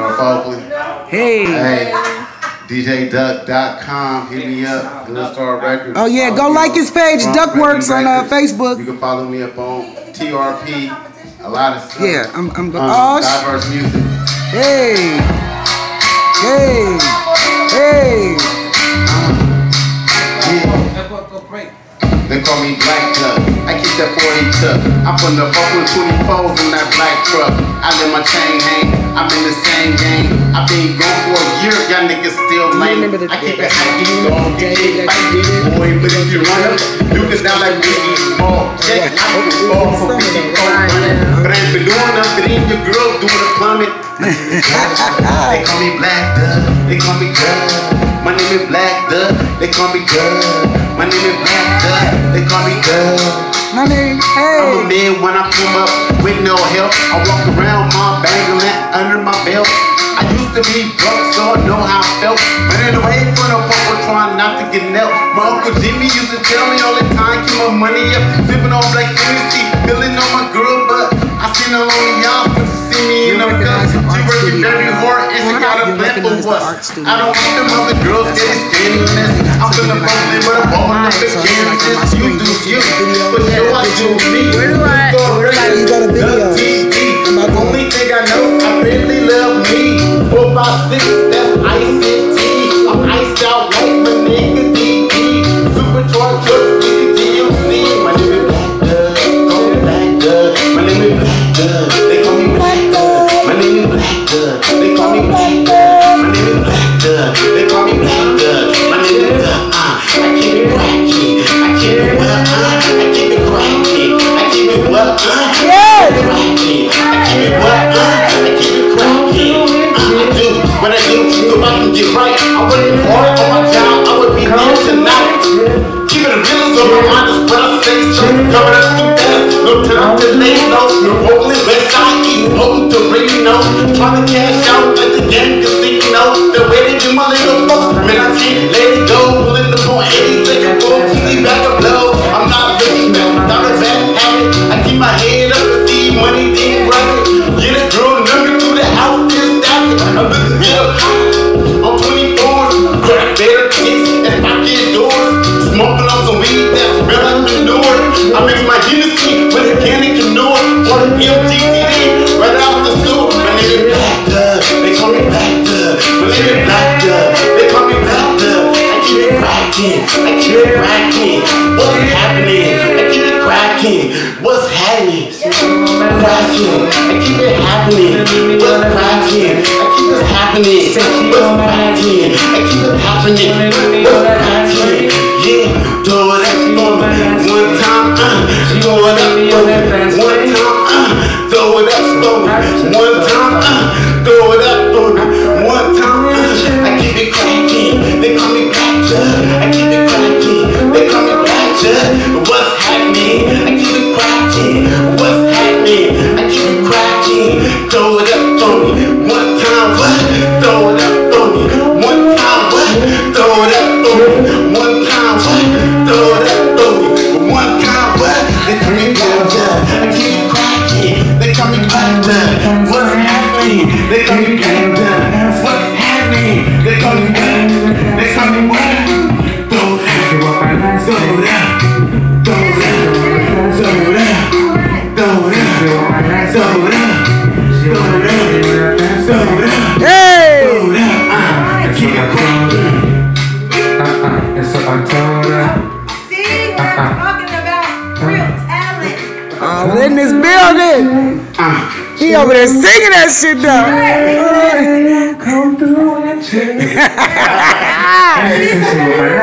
North Oakley. Hey. DJDuck.com. Hit me up. Good Star Records. Oh yeah, go like his page, Duckworks on Facebook. You can follow me up on TRP. A lot of stuff. Yeah, I'm diverse music. Hey. They call me Black Duck. I keep that 40 tuck. I'm from the Oakland 24s in that black truck. I let my chain hang. I'm in the same game. I've been gone for a year. Y'all niggas still lame. I keep it high, keep it on. You can't fight. Boy, but if you run up, you can down like Biggie Small. Check out the ball for Biggie Small. But I ain't been doing nothing. Your girl doing a plummet. They call me Black Duck. They call me Duck. My name is Black Duck. They call me Duck. My name is Black Duck. They call me Duck. My name, hey. I'm a man when I come up with no help. I walk around my bangling under my belt. I used to be broke, so I know how I felt. But anyway, for the people trying not to get nailed. My Uncle Jimmy used to tell me all the time, keep my money up, sipping on Black Hennessy, feeling on my girl, but I seen her on y'all to see me in the cup. She working very hard and she got a plan for what? I don't want them other girls getting skinniness. I'm finna bump but I'm balling up in Kansas. You do you, but sure I do me. You got a video. Only thing I know, I really love me. 4, 5, 6, that's ICT. I'm iced out like my nigga DD. Supercharged truck, nigga GMC. My name is Black Duck, call me Black Duck. My name is Black Duck, they call me Black Duck. My name is Black Duck, they call me Black Duck. My name is Black Duck, they call me Black Duck. My name is Duck, I keep it cracking. I keep it what, I keep it cracking. I keep it what, cracking. I keep it what, I keep it cracking. I do what I do so I can get right. I work hard on my job, I would be here tonight. Keeping the real on my mind is what I say. So coming up the best, no time to lay low. No Oakland, West Side, East Oakland to Reno. Trying to cash out at the damn casino. The way they do my little folks, man, I can't let it go. Pulling the point, 80 seconds, see back a blow. I'm not looking back, not a bad habit. I keep my head up to see money, then rocket. Get a girl number through the house, then stop it. I'm looking get up on 24s, grab better kicks and pocket doors. Smoking on some weed that smell like manure. I mix my Hennessy with a candy canoe or the PMGCD right out the store. My name is Black Duck, they call me Black Duck. My name is Black Duck, they call me Black Duck. I keep it cracking, I keep it cracking. What's happening? I keep it cracking. What's happening? Cracking. I keep it happening. What's cracking? I keep it happening. What's cracking? I keep it happening. What's cracking? Yeah, throw it up for me one time. Throw it up for me one time. Throw it up for me one time. Throw it up for me one time. I keep it cracking. They call me Black Duck. I keep it cracking. They call me Black Duck. What's happening? I keep it cracking. What's happening? I keep it cracking. Throw it up for me one time. What? Throw it up for me one time. What? Throw it up for me one time. What? Throw it up for me one time. What? They call me Black Duck. I keep it cracking. They call me Black Duck. What's happening? They call me Black Duck. What's happening? They call me Black Duck. They call me what? Throw it up. Throw it up. Throw it up. Throw it up. Throw it up. Throw it up. Throw it up. Throw it up. Hey! Throw it up. I keep it cracking. It's October. See, we're talking about real talent. All in this building. He over there singing that shit though. Come through and change.